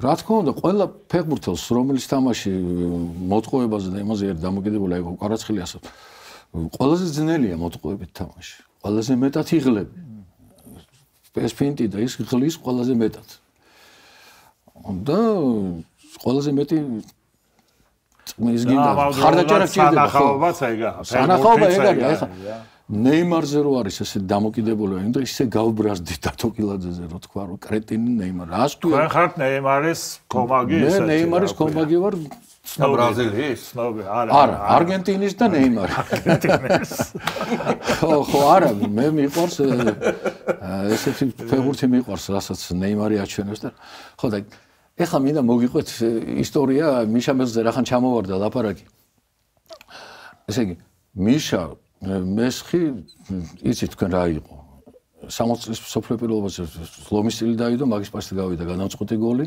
რა თქმა უნდა, ყველა ფეხბურთელს, რომელიც თამაში მოტყუებაზე და იმაზე არის დამოკიდებული, აი კვარაცხელიასაც, ყველაზე ძნელია მოტყუებით თამაში. ყველაზე მეტად იღლები. ეს ფინტი და ის ღლის ყველაზე მეტად. და ყველაზე მეტი ის გინდა ხარდაჭერა ჭირდება ხო? სანახაობა ეგ არის, აი ხა ნეიმარზე რო არის ესე დამოკიდებული, იმიტომ ისე გავბრაზდი დათოკილაძეზე რო თქვა, რომ კრეტინი ნეიმარი. თქვენ ხართ ნეიმარის კომაგი ესე. მე ნეიმარის კომაგი ვარ. ბრაზილიის? არა, არგენტინის და ნეიმარი. ხო, არა, მე მიყვარს ესეთი ფეხბურთი მიყვარს, რასაც ნეიმარი აჩვენებს და ხო და ეხლა მინდა მოგიყვეთ ისტორია მიშა მესხზე რახან ჩამოვარდა ლაპარაკი. ესე იგი, მიშა მესხი იცით თქვენ რა იყო? 60 წლის სოფლიო პირველობაზე ლომის წილი დაიდო, მაგის პასით გავიდა განამწყვეტი გოლი.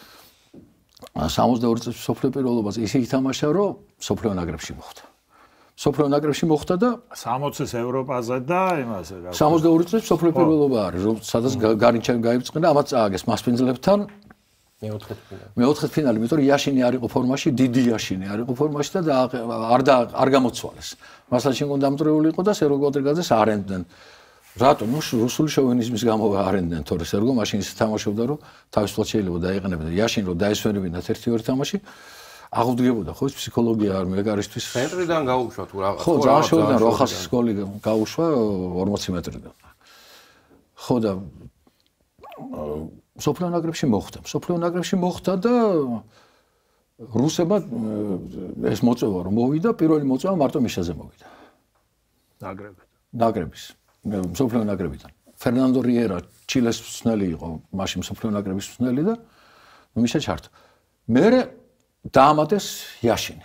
62 წლის სოფლიო პირველობაზე ისე ითამაშა, რომ სოფლიო ნაკრებში მოხვდა. სოფლიო ნაკრებში მოხვდა და 60-ის ევროპაზე და იმაზე რა. 62 წლის სოფლიო პირველობა არის, რომ სადაც გარინჩა გაიბწყნა, ამაც წააგეს მასპინძლებთან. მეოთხე ფინალი, იმიტომ რომ იაშინი არ იყო ფორმაში, დიდი იაშინი არ იყო ფორმაში და არ გამოცვალეს. მასალ შენ დამტრეული იყო და სერგო გოდრიგაძეს არენდნენ. რატო? ნუ რუსული შოვინიზმის გამო არენდნენ, თორე სერგო მაშინ ის თამაშობდა, რომ თავისუფლად შეიძლება დაეყენებინა. იაშინი რომ დაესვენებინათ 1-2 თამაში, აღუდგებოდა, ხო, ფსიქოლოგია არ მეგარისთვის. ცენტრიდან გაუშვა თუ რაღაც. ხო, ძალიან შევიდა, როხასის გოლი გაუშვა 40 მეტრიდან. ხო და სოფლიო ნაკრებში მოხვდა და რუსებმა ეს მოწევა რომ მოვიდა, პირველი მოწევა მარტო მიშაზე მოვიდა. ნაკრების. სოფლიო ნაკრებიდან. ფერნანდო რიერა ჩილეს მსნელი იყო, მაშინ სოფლიო ნაკრების მსნელი და მიშა ჩართო. მერე დაამატეს იაშინი.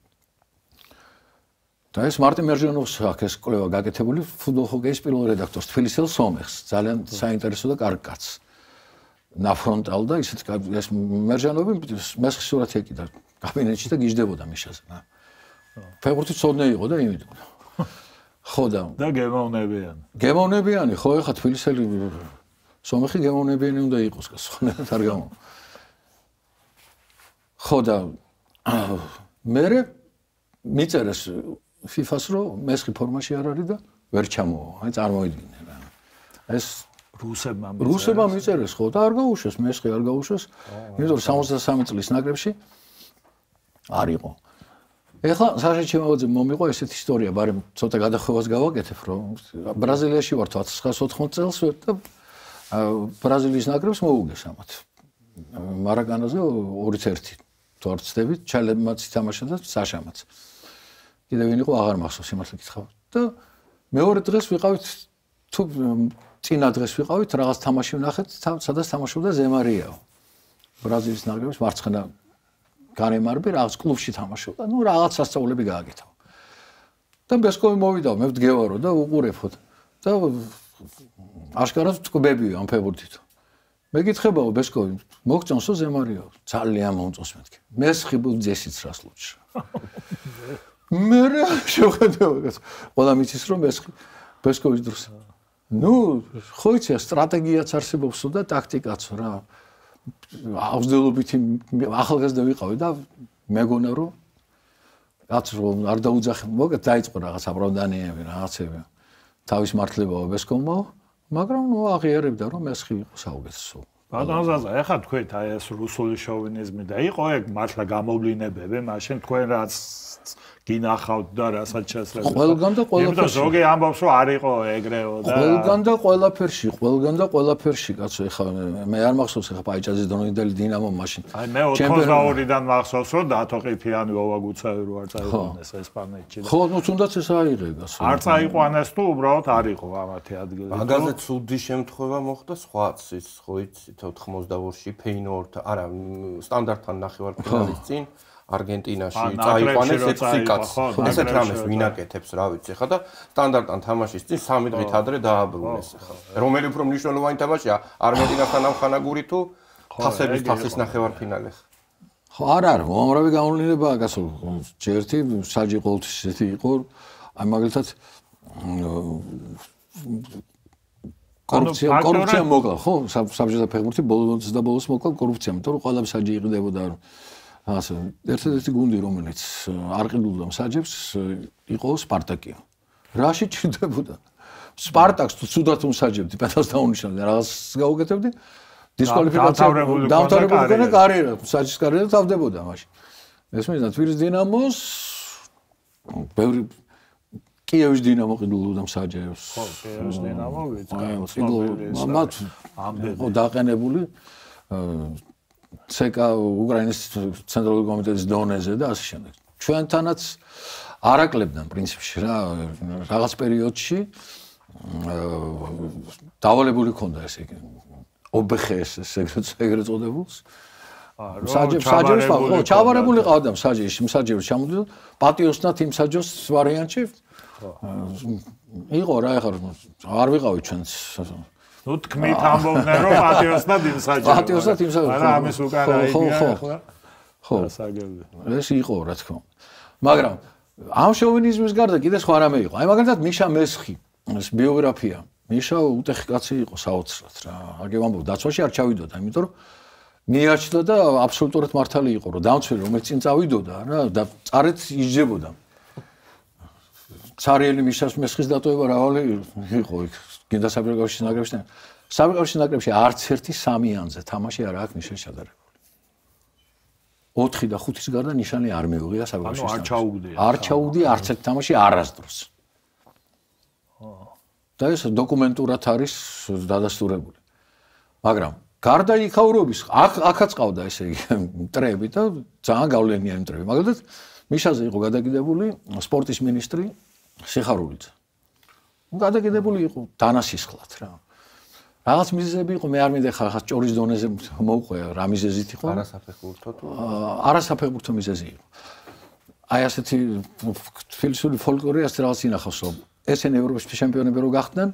და ეს მარტინ მერჟენოვს აქ ეს კვლევა გაკეთებული ფუტბოლ ჰოკეის პირველ რედაქტორს თბილისელ სომეხს, ძალიან საინტერესო და კარგი კაცს. ნაფრონტალ და ისეთ ეს მერჟანოვი მესხის სურათი ეკიდა კაბინეტში და გიждდებოდა მიშაზე. ფეხბურთი ცოდნე იყო და იმით. ხო და გემოვნებიანი, ხო ეხა თბილისელი სომეხი გემოვნებიანი უნდა იყოს, სხვანაირად არ გამა. ხო და მერე მიწერეს FIFA-ს რომ მესხი ფორმაში არ არის და ვერ ჩამოვა, აი წარმოიდგინე რა. ეს რუსებმა მიწერეს ხო და არ გაუშვეს, მესხი არ გაუშვეს. იმიტომ რომ 63 წლის ნაკრებში არ იყო. ეხლა საშა ჩემოვაძე მომიყვა ესეთი ისტორია, მაგრამ ცოტა გადახვევას გავაკეთებ, რომ ბრაზილიაში ვარ 1980 წელს და ბრაზილიის ნაკრებს მოუგეს ამათ. მარაკანაზე 2-1 თუ არ ვცდებით, ჩალებმაც ითამაშა და საშამაც. კიდევ ვინ იყო აღარ მახსოვს, იმართლა გითხრა. და მეორე დღეს ვიყავით თუ წინა დღეს ვიყავით რაღაც თამაში ვნახეთ, სადაც თამაშობდა ზემარიაო. ბრაზილიის ნაკრების მარცხენა გარემარბი რაღაც კლუბში თამაშობდა. ნუ რაღაც სასწაულები გააკეთა. და ბესკოვი მოვიდა, მე ვდგევარო და უყურებოდ. და აშკარად ტკბებია ამ ფეხბურთით. მე გითხებაო ბესკოვი, მოგწონსო ზემარიაო? ძალიან მომწონს მეთქი. მესხი ბუძესიც რას ლუჩ. მე შევხედავ, ყველა მიცის რომ მესხი ბესკოვის დროს. ნუ ხო იცი სტრატეგიაც არსებობს და ტაქტიკაც რა. აღზრდელობით ახალგაზრდა ვიყავი და მეგონა რომ რაც რომ არ დაუძახე, მოგეთ დაიწყო რაღაც აპროვდანიები, რაღაცები. თავის მართლებაო ბესკოვმა, მაგრამ ნუ აღიარებდა რომ მესხი იყო საუკეთესო. ბატონზაზა, ეხლა თქვენ აი ეს რუსული შოვინიზმი და იყო ეგ მართლა გამოვლინებები, მაშინ თქვენ რაც გინახავთ და რასაც შესაძლოა. ყველგან და ყველაფერში. ზოგი ამბობს რომ არ იყო ეგრეო და ყველგან და ყველაფერში, კაცო, ეხლა მე არ მახსოვს ეხლა პაიჭაძის დონიდელი დინამო მაშინ. აი მე 82-დან მახსოვს რომ დათო ყიფიანი ვოვაგუცავი რო არ წაიყვანეს ესპანეთში და ხო, ნუ თუნდაც ეს აიღეგას. არ წაიყვანეს თუ უბრალოდ არ იყო ამათი ადგილი. მაგაზე ცუდი შემთხვევა მოხდა სხვაც ის ხო იცით 82-ში ფეინორდ არა სტანდარტთან ნახევარფინალის წინ არგენტინაში წაიყვანეს 6 კაცს. ესეთ რამეს ვინაკეთებს, რა ვიცი ხა და სტანდარტთან თამაშის წინ 3 დღით ადრე დააბრუნეს ხა. რომელი უფრო მნიშვნელოვანი თამაშია არგენტინასთან ამხანაგური თუ თასის ნახევარფინალი ხა. ხო არ არის, უამრავი გამოვლინებაა გასულ. ჯერთი საჯი ყოველთვის ესეთი იყო, აი მაგალითად კორუფცია მოკლა, ხო? საბჭოთა ფეხბურთი ბოლოს და ბოლოს მოკლა კორუფცია, იმიტომ რომ ყველა მსაჯი იყიდებოდა რომ ასე ერთ-ერთი გუნდი რომელიც არ ყიდულობდა მსაჯებს იყო სპარტაკი. რაში ჭირდებოდა? სპარტაკს თუ ცუდად უმსაჯებდი, პენალს დაუნიშნავდი, რაღაც გაუკეთებდი, დისკვალიფიკაცია დამთავრებული იქნა კარიერა, მსაჯის კარიერა თავდებოდა მაშინ. ესმის თბილისის დინამოს ბევრი კიევის დინამო ყიდულობდა მსაჯებს. ხო, კიევის დინამო ვიცი. მათ იყო დაყენებული ცეკა უკრაინის ცენტრალური კომიტეტის დონეზე და ასე შემდეგ. ჩვენთანაც არაკლებდნენ პრინციპში რა, რაღაც პერიოდში დავალებული ქონდა ესე იგი ობხეს ეგრეთ წოდებულს. მსაჯებს ჩავარებული ყავდა მსაჯებს ჩამოდიოდა პატიოსნად იმ მსაჯოს ვარიანტში იყო რა ეხლა არ ვიყავი ჩვენც ნუ თქმით ამბობდნენ რომ პატიოსნად იმ მსაჯებს პატიოსნად იმ მსაჯებს არა ამის უკან აიგია ახლა ხო ეს იყო რა თქმა უნდა მაგრამ ამ შოვინიზმის გარდა კიდე სხვა რამე იყო აი მაგალითად მიშა მესხი ეს ბიოგრაფია მიშა უტეხი კაცი იყო საოცრად რა აგე ვამბობ დაცვაში არ ჩავიდოდა იმიტომ რომ მიაჩნდა და აბსოლუტურად მართალი იყო რომ დამცველი რომელიც წინ წავიდოდა რა და წარეთ იჯდებოდა ცარიელი მიშას მესხის დატოვება რავალი იყო იქ გინდა საბჭოთა ნაკრებშთან საბჭოთა ნაკრებში არც ერთი სამიანზე თამაში არ აქვს ნიშანი შედარებული 4 და 5-ის გარდა ნიშანი არ მეუღია საბჭოთა არ ჩაუგდია არც ერთ თამაში არასდროს და ეს დოკუმენტურად არის დადასტურებული მაგრამ გარდა იქაურობის აქაც ყავდა ესე იგი მტრები და ძალიან გავლენიანი მტრები მაგალითად მიშაზე იყო გადაგიდებული სპორტის მინისტრი სიხარულიძე გადაგიდებული იყო დანასისხლად რა რაღაც მიზეზები იყო მე არ მინდა ხახას ჭორის დონეზე მოვყვე რა მიზეზით იყო არასაფეხბურთო თუ არასაფეხბურთო მიზეზი იყო აი ასეთი თბილისური ფოლკლორი ასე რაღაც ინახავს რომ ესენი ევროპის ჩემპიონები რო გახდნენ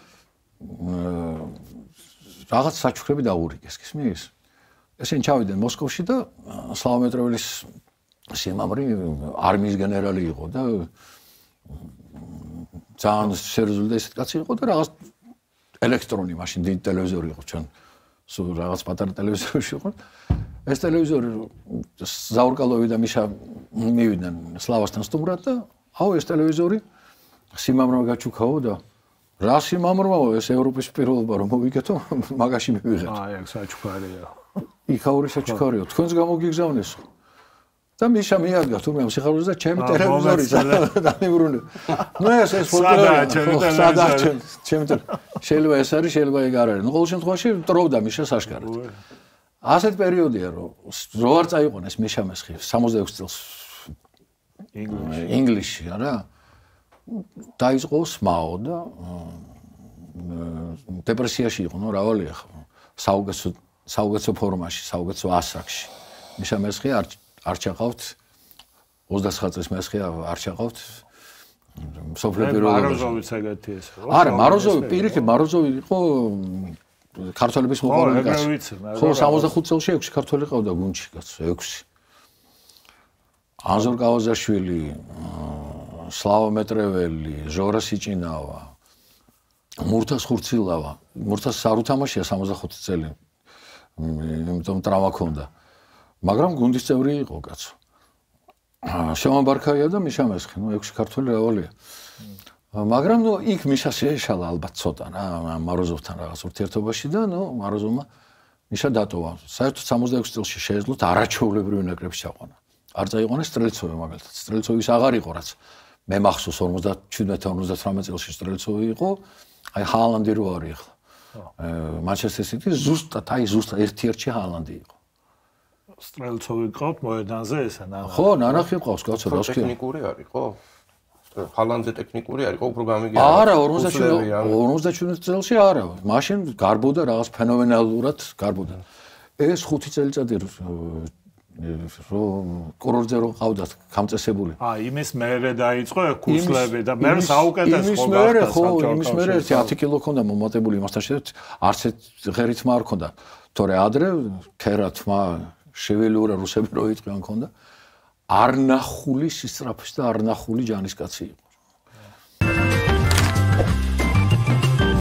რაღაც საჩუქრები დაურიგეს, გისმის? ესენი ჩავიდნენ მოსკოვში და სლავომეტროველის სიმამრი არმიის გენერალი იყო და ძალიან სერიოზული და ესეთ კაცი იყო და რაღაც ელექტრონი მაშინ დიდი ტელევიზორი იყო ჩვენ სულ რაღაც პატარა ტელევიზორში იყო. ეს ტელევიზორი ზაურკალოვი და მიშა მივიდნენ სლავასთან სტუმრად და აუ ეს ტელევიზორი სიმამრა გაჩუქაო და რა სიმამრაო ეს ევროპის პირველობა რომ მოვიგეთო მაგაში მივიღეთ. აი აქ საჩუქარია. იქაური საჩუქარიო თქვენს გამოგიგზავნესო. და მიშა მიადგა თურმე ამ სიხარულს და ჩემი ტელევიზორი დამიბრუნე. ნუ ეს ფოტოა სადაა ჩემი შეიძლება ეს არის შეიძლება ეგ არ არის. ნუ ყოველ შემთხვევაში ტროვდა მიშა საშკარად. ასეთ პერიოდია რომ რო არ წაიყვანეს მიშა მესხი 66 წელს ინგლისში რა დაიწყო სმაო და დეპრესიაში იყო, ნუ რავალია ხო. საუგეცო ფორმაში, საუგეცო ასაკში. მიშა მესხი არ ჩაყავთ 29 წლის მესხი არ ჩაყავთ სოფლიო პირველობაში. მაროზოვიც ეგეთი ეს ხო? არა, მაროზოვი პირიქით მაროზოვი იყო ქართველების მოყვარული კაცი. ხო, 65 წელში 6 ქართველი ყავდა გუნდში კაცო, 6. ანზორ კავაზაშვილი, სლავო მეტრეველი, ჟორა სიჭინავა, მურთას ხურცილავა. მურთას არ უთამაშია 65 წელი. იმიტომ ტრავმა ჰქონდა. მაგრამ გუნდის წევრი იყო კაცო. შევან ბარქაია და მიშა მესხი, ნუ 6 ქართველი რავალია. მაგრამ ნუ იქ მიშა შეეშალა ალბათ ცოტა რა, მაროზოვთან რაღაც ურთიერთობაში და ნუ მაროზოვმა მიშა დატოვა. საერთოდ 66 წელში შეეძლოთ არაჩვეულებრივი ნაკრებში ჩაყვანა. არ წაიყვანეს სტრელცოვი მაგალითად. სტრელცოვის აღარ იყო რაც მე მახსოვს 57-58 წელში სტრელცოვი იყო, აი ჰალანდი რო არის ახლა. მანჩესტერ სიტი ზუსტად ერთ-ერთში ჰალანდი იყო. სტრელცოვი ყავთ მოედანზე ესა ნანახი. ხო, ნანახი ყავს კაცო, რა ვქია. ტექნიკური არის, ხო? ჰალანდზე ტექნიკური არის, უფრო გამიგია. არა, 57 წელში არა. მაშინ გარბოდა რაღაც ფენომენალურად გარბოდა. ეს 5 წელიწადი რომ კურორტზე რო ყავდათ გამწესებული. იმის მერე დაიწყო კურსლები და მე საუკეთესო იმის მერე ხო, იმის მერე 10 კილო ქონდა მომატებული იმასთან შედარებით, არც ღერი თმა არ ქონდა. თორე ადრე ქერა თმა შეველურა რუსები რო იტყვიან ქონდა. არნახული სისწრაფის და არნახული ჯანისკაცი იყო.